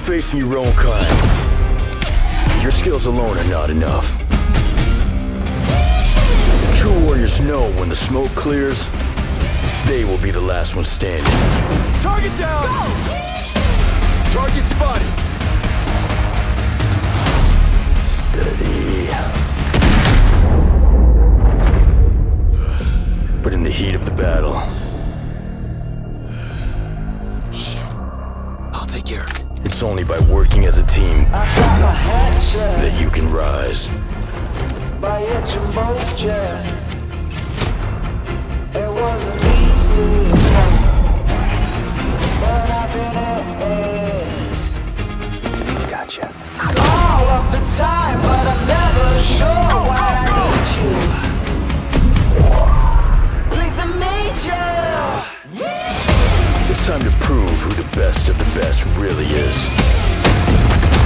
facing your own kind. Your skills alone are not enough. True warriors know when the smoke clears, they will be the last one standing. Target down! Go! Target spotted! Steady. But in the heat of the battle... Shit. I'll take care of it. It's only by working as a team that you can rise. It wasn't easy, but I think it is. Gotcha. All of the time, but I'm never sure why I need you. At least I made you. It's time to prove who the best of the best really is.